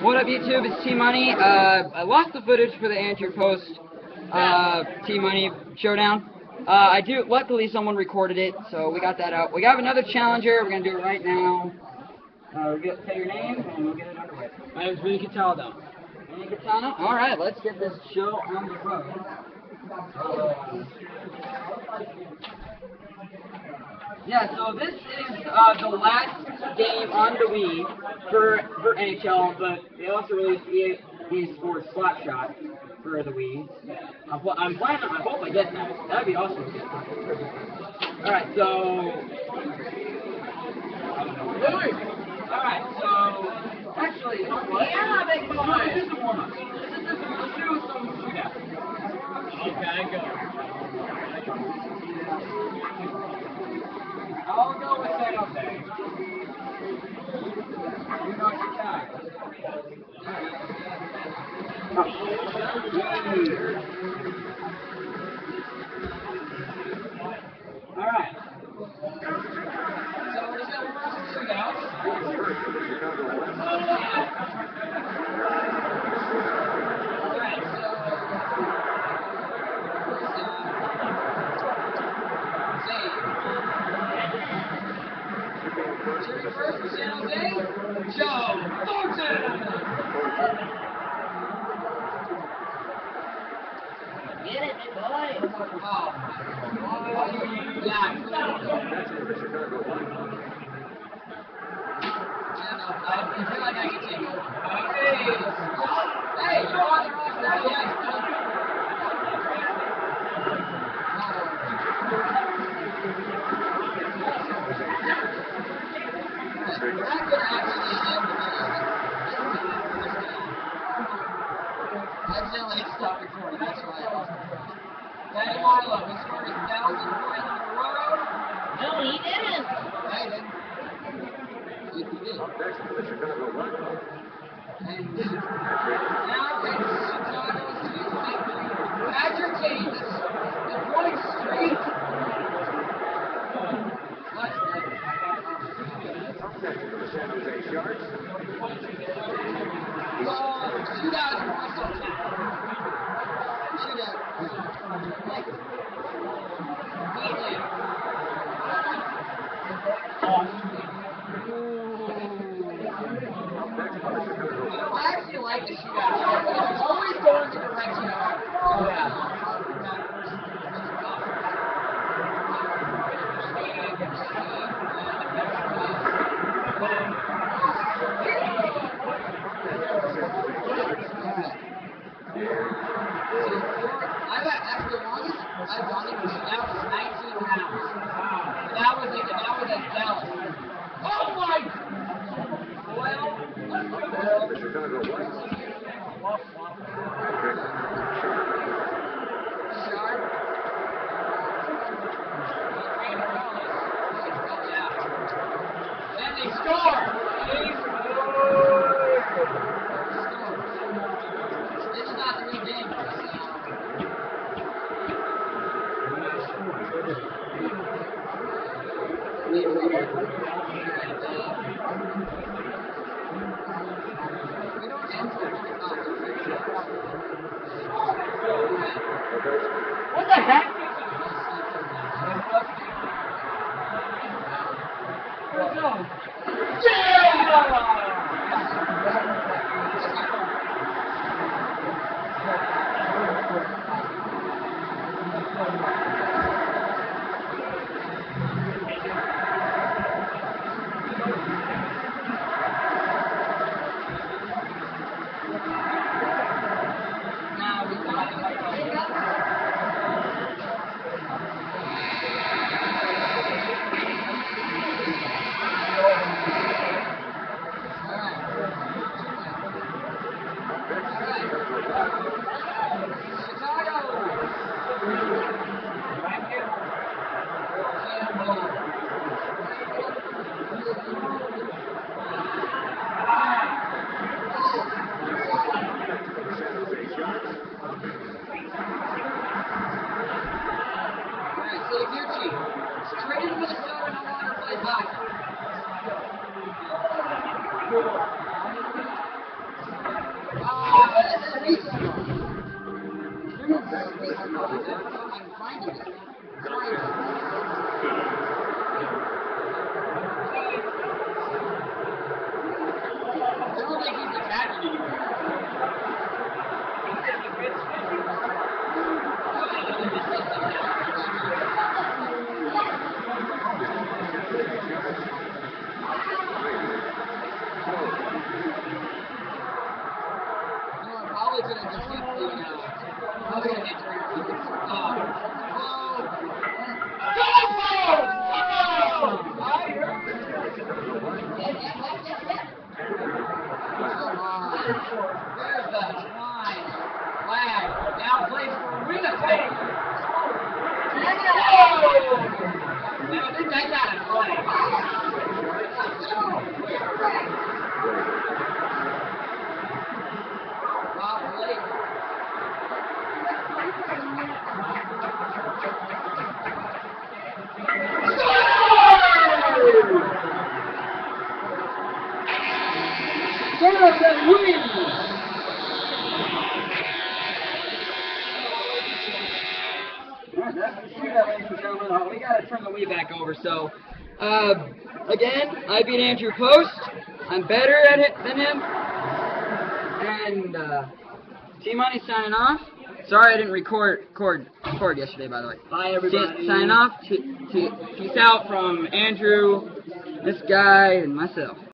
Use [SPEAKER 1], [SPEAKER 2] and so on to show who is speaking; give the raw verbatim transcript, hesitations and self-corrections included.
[SPEAKER 1] What up, YouTube? It's T-Money. Uh, I lost the footage for the Andrew Post uh, T-Money showdown. Uh, I do. Luckily, someone recorded it, so we got that out. We have another challenger. We're gonna do it right now. Uh, we'll get, say your name, and we'll get it underway.
[SPEAKER 2] My name's Vinny Cataldo.
[SPEAKER 1] Vinny Katana. All right, let's get this show on the road. Uh, Yeah, so this is uh, the last game on the Wii for, for N H L, but they also released E A, E A Sports Slap Shot for the Wii. I'm, pl I'm planning, I hope I get that. That'd be awesome to get that. Alright, so... Alright, so... Actually, yeah, they can no, let's do some warm-up. Let's do some, let's do some shootouts.
[SPEAKER 2] Okay, go.
[SPEAKER 1] I'll go with San Jose. You know Chicago. All right. So we're just going to run some shootouts. All right, Cheering first for San Jose, Joe Thornton! Get it, big boy! Oh, yeah, I feel like I can take over. Hey, hey, you're on the wrong side of the ice. That could actually end the I accidentally stopped recording, that's why I lost it. Danny Marlowe, he scored his thousandth point in a row.
[SPEAKER 3] No, he didn't.
[SPEAKER 1] Yeah, he did. He did. And now it's Chicago's two victory. Patrick Kane, the point streak. Let's go.
[SPEAKER 4] San Jose Sharks.
[SPEAKER 1] Oh, shootout is awesome. Shootout. Like, completely. I actually like the shootout. It's always going to the direction of. Oh, yeah. I got after the longest I've gone into shootout was nineteen rounds. And that was like that was at Dallas. Oh my! Well, well. Sharp. And they score! This is not the real game. What the heck? Where's going? Straight into the show and no longer play hockey.
[SPEAKER 2] don't think he's attacking you. Probably gonna just keep doing that. Probably gonna hit your oh. There's the line. Flag. Now plays for Winnipeg. No, this guy got a flag.
[SPEAKER 1] Jonathan wins! Alright, that's the shootout, ladies and gentlemen. Uh, we gotta turn the Wii back over, so, uh, again, I beat Andrew Post. I'm better at it than him. And, uh, T-Money signing off. Sorry I didn't record, record, record yesterday, by the way.
[SPEAKER 2] Bye, everybody.
[SPEAKER 1] Signing off. Peace out from Andrew, this guy, and myself.